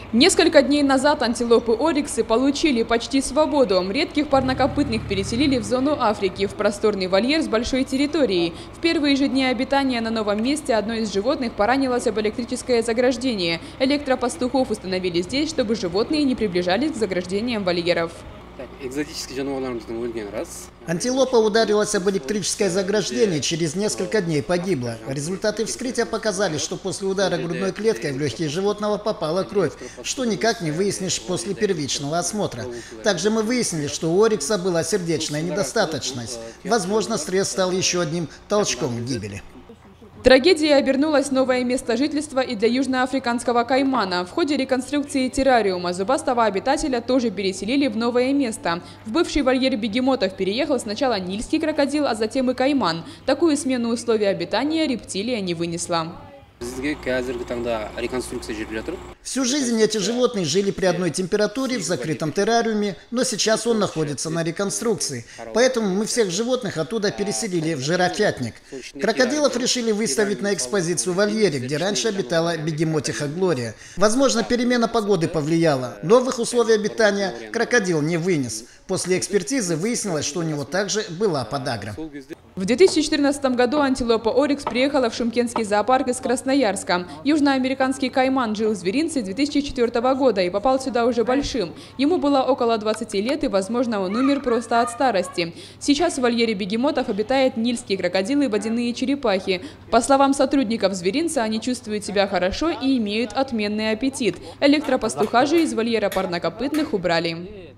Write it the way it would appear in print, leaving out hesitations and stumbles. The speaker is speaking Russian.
Несколько дней назад антилопы ориксы получили почти свободу. Редких парнокопытных переселили в зону Африки, в просторный вольер с большой территорией. В первые же дни обитания на новом месте одно из животных поранилось об электрическое заграждение. Электропастухов установили здесь, чтобы животные не приближались к заграждениям вольеров. Антилопа ударилась об электрическое заграждение, через несколько дней погибла. Результаты вскрытия показали, что после удара грудной клеткой в легкие животного попала кровь, что никак не выяснишь после первичного осмотра. Также мы выяснили, что у орикса была сердечная недостаточность. Возможно, стресс стал еще одним толчком к гибели. Трагедией обернулось новое место жительства и для южноафриканского каймана. В ходе реконструкции террариума зубастого обитателя тоже переселили в новое место. В бывший вольер бегемотов переехал сначала нильский крокодил, а затем и кайман. Такую смену условий обитания рептилия не вынесла. Всю жизнь эти животные жили при одной температуре в закрытом террариуме, но сейчас он находится на реконструкции. Поэтому мы всех животных оттуда переселили в жирафятник. Крокодилов решили выставить на экспозицию в вольере, где раньше обитала бегемотиха Глория. Возможно, перемена погоды повлияла. Новых условий обитания крокодил не вынес. После экспертизы выяснилось, что у него также была подагра. В 2014 году антилопа орикс приехала в Шымкентский зоопарк из Красноярска. Южноамериканский кайман жил в зверинце 2004 года и попал сюда уже большим. Ему было около 20 лет и, возможно, он умер просто от старости. Сейчас в вольере бегемотов обитает нильские крокодилы и водяные черепахи. По словам сотрудников зверинца, они чувствуют себя хорошо и имеют отменный аппетит. Электропастуха же из вольера парнокопытных убрали.